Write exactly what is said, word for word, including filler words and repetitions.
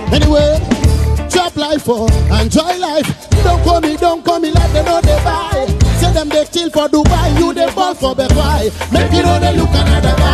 Anyway, chop life for, enjoy life. Don't call me, don't call me like they know they buy. Say them they chill for Dubai, you they ball for Bekwai. Make you know they look another guy.